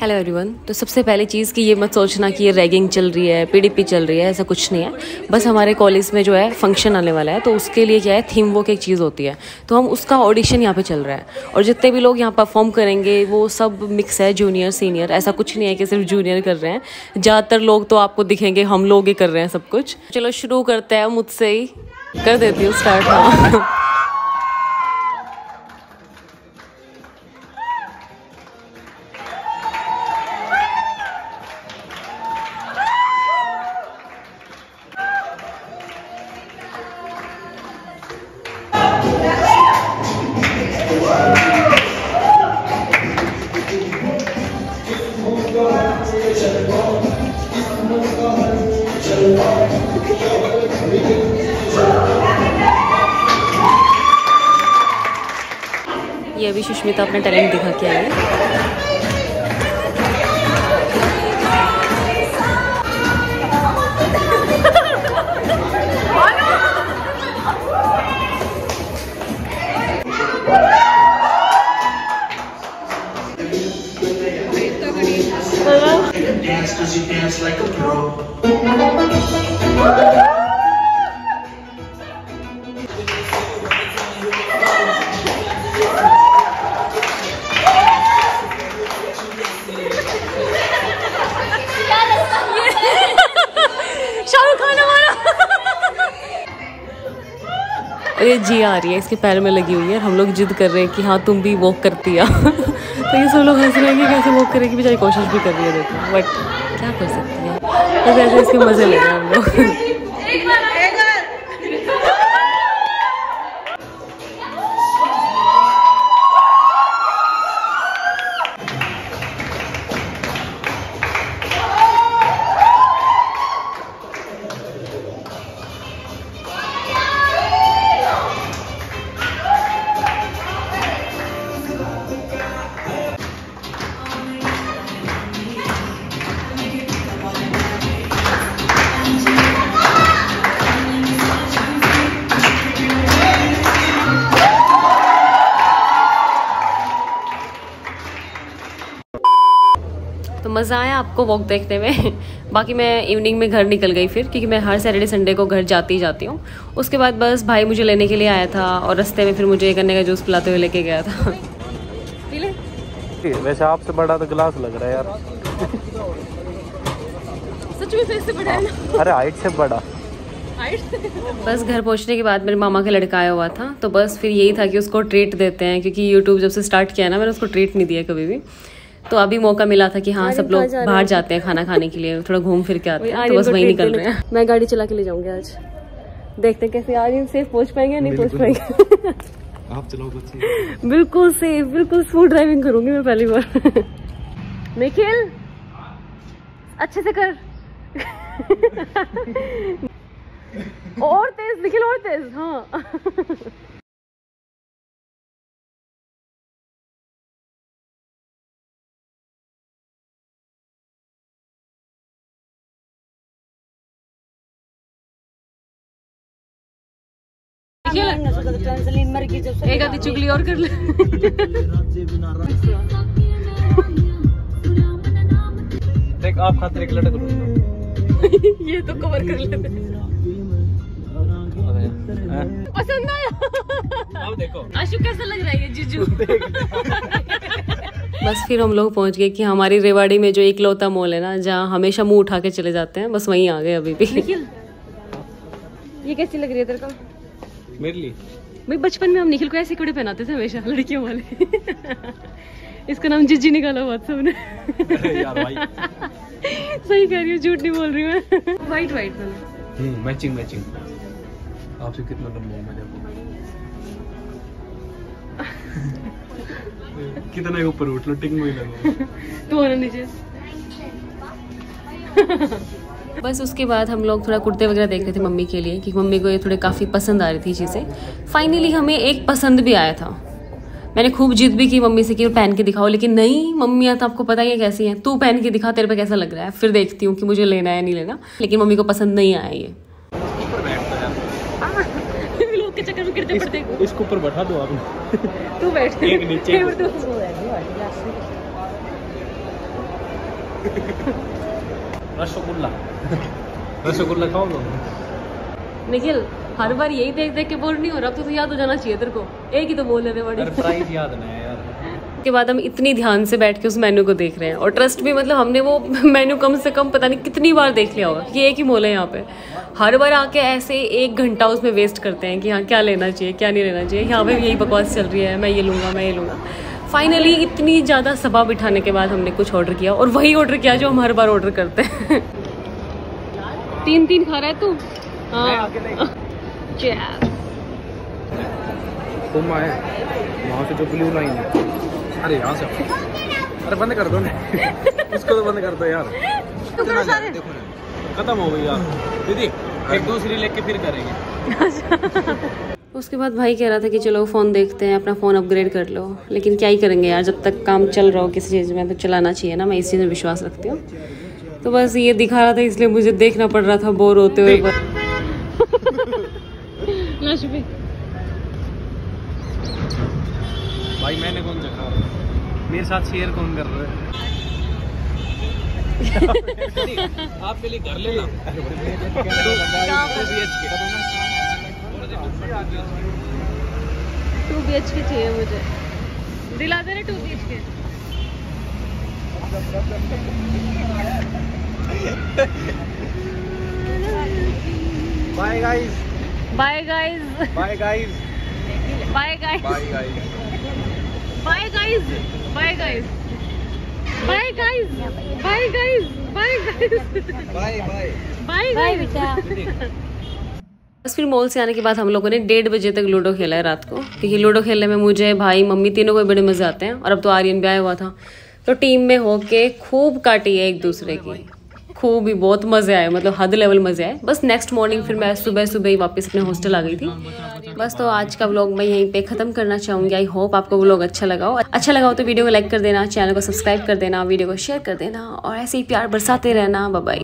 Hello everyone. तो सबसे पहली चीज़ कि ये मत सोचना कि ये रैगिंग चल रही है, पीडीपी चल रही है, ऐसा कुछ नहीं है। बस हमारे कॉलेज में जो है फंक्शन आने वाला है, तो उसके लिए क्या है, थीम वॉक एक चीज़ होती है, तो हम उसका ऑडिशन यहाँ पे चल रहा है। और जितने भी लोग यहाँ परफॉर्म करेंगे वो सब मिक्स है, जूनियर सीनियर, ऐसा कुछ नहीं है कि सिर्फ जूनियर कर रहे हैं। ज़्यादातर लोग तो आपको दिखेंगे हम लोग ही कर रहे हैं सब कुछ। चलो शुरू करते हैं, मुझसे ही कर देती हूँ स्टार्ट। हाँ ये अभी सुष्मिता अपना टैलेंट दिखा के आई है। ये जी आ रही है, इसके पैर में लगी हुई है, हम लोग जिद कर रहे हैं कि हाँ तुम भी वॉक करती है। तो ये सब लोग हंस रहे हैं कि कैसे वॉक करेगी, बेचारी कोशिश भी कर रही है, देखो बट क्या कर सकती है, बस ऐसे इसके मजे ले रहे हैं हम लोग। तो मज़ा आया आपको वॉक देखने में। बाकी मैं इवनिंग में घर निकल गई फिर, क्योंकि मैं हर सैटरडे संडे को घर जाती ही जाती हूँ। उसके बाद बस भाई मुझे लेने के लिए आया था और रास्ते में फिर मुझे गन्ने का जूस पिलाते हुए लेके गया था। वैसे आपसे बड़ा तो गिलास लग रहा है यार। सच में से बड़ा है ना? अरे हाइट से बड़ा। बस घर पहुंचने के बाद मेरे मामा का लड़का आया हुआ था, तो बस फिर यही था कि उसको ट्रीट देते हैं, क्योंकि यूट्यूब जब से स्टार्ट किया ना मैंने उसको ट्रीट नहीं दिया कभी भी। तो अभी मौका मिला था कि हाँ सब लोग बाहर जाते हैं खाना खाने के लिए, थोड़ा घूम फिर के आते हैं, तो बस वही निकल रहे हैं। मैं गाड़ी चला के ले जाऊंगी आज, देखते हैं कैसे आ रही हूँ, सेफ पहुंच पाएंगे या नहीं पहुंच पाएंगे। आप चलाओ। बिल्कुल सेफ, बिल्कुल स्मूथ ड्राइविंग करूंगी मैं पहली बार। निखिल अच्छे से कर। और तेज निखिल, और तेज। हाँ एक आधी चुगली और कर ले। देख आप खाते एक लटक लो। ये तो कवर कर लेते। पसंद आया? अब देखो आशु कैसा लग रहा है ये जीजू। बस फिर हम लोग पहुंच गए कि हमारी रेवाड़ी में जो इकलौता मॉल है ना, जहाँ हमेशा मुंह उठा के चले जाते हैं, बस वहीं आ गए अभी भी। ये कैसी लग रही है तेरे को? मेरे लिए भाई बचपन में हम निखिल को ऐसे कपड़े पहनाते थे हमेशा, लड़कियों वाले। इसका नाम जीजी निकाला हुआ सबने। यार भाई सही कह रही हूँ, झूठ नहीं बोल रही मैं। White white matching matching. आपसे कितना लंबा हूँ मैं, देखो। कितना ऊपर उठ लो, टिक में ही लगो। तो होना नीचे। बस उसके बाद हम लोग थोड़ा कुर्ते वगैरह देख रहे थे मम्मी के लिए, क्योंकि मम्मी को ये थोड़े काफ़ी पसंद आ रही थी चीज़ें। फाइनली हमें एक पसंद भी आया था। मैंने खूब जिद भी की मम्मी से कि पहन के दिखाओ, लेकिन नहीं मम्मी, तो आपको पता ही है कैसी है, तू पहन के दिखा, तेरे पे कैसा लग रहा है, फिर देखती हूँ कि मुझे लेना है नहीं लेना। लेकिन मम्मी को पसंद नहीं आया ये। लोग के चक्कर में गिरते पड़ते। इसको ऊपर बैठा दो आप। तू बैठ। एक नीचे। रसगुल्ला रसगुल्ला खाओ लोग। निखिल हर बार यही देख देख के बोर नहीं हो रहा, अब तो याद हो जाना चाहिए तेरे को, एक ही तो बोल रहे बड़ी। प्राइस याद नहीं है यार। के बाद हम इतनी ध्यान से बैठ के उस मेन्यू को देख रहे हैं, और ट्रस्ट भी मतलब हमने वो मेन्यू कम से कम पता नहीं कितनी बार देख लिया होगा कि एक ही मॉल है यहाँ पे। हर बार आके ऐसे 1 घंटा उसमें वेस्ट करते हैं कि हाँ क्या लेना चाहिए क्या नहीं लेना चाहिए। यहाँ पे भी यही बकवास चल रही है, मैं ये लूँगा मैं ये लूँगा। फाइनली इतनी ज़्यादा सभा बिठाने के बाद हमने कुछ ऑर्डर किया, और वही ऑर्डर किया जो हम हर बार ऑर्डर करते हैं। 3 खा रहा है तू? हाँ वहाँ से जो ब्लू लाइन है, अरे यहाँ से, अरे बंद कर दो ना इसको तो बंद कर दो यार, खत्म हो गई यार दीदी, एक दूसरी लेके फिर करेंगे। उसके बाद भाई कह रहा था कि चलो फ़ोन देखते हैं, अपना फ़ोन अपग्रेड कर लो, लेकिन क्या ही करेंगे यार, जब तक काम चल रहा हो किसी चीज़ में तो चलाना चाहिए ना, मैं इस चीज़ में विश्वास रखती हूँ। तो बस ये दिखा रहा था इसलिए मुझे देखना पड़ रहा था बोर होते हुए। भाई मैंने कौन सा खा रहा, मेरे साथ शेयर कौन कर रहा है? आपके लिए घर लेना 2 BHK चाहिए मुझे, दिला दे रहे 2 BHK। Bye guys, bye guys, bye guys, bye guys, bye guys, bye guys, bye guys, bye guys, bye guys, bye guys, bye bye bye bye बेटा। बस फिर मॉल से आने के बाद हम लोगों ने 1:30 बजे तक लूडो खेला है रात को, क्योंकि लूडो खेलने में मुझे भाई मम्मी तीनों को बड़े मजे आते हैं, और अब तो आर्यन भी आया हुआ था, तो टीम में होके खूब काटी है एक दूसरे की, खूब ही बहुत मजे आए, मतलब हद लेवल मजे आए। बस नेक्स्ट मॉर्निंग फिर मैं सुबह सुबह ही वापस अपने हॉस्टल आ गई थी। बस तो आज का व्लॉग मैं यहीं पे खत्म करना चाहूँगी। आई होप आपको व्लॉग अच्छा लगा हो। अच्छा लगा हो तो वीडियो को लाइक कर देना, चैनल को सब्सक्राइब कर देना, वीडियो को शेयर कर देना, और ऐसे ही प्यार बरसाते रहना। Bye bye.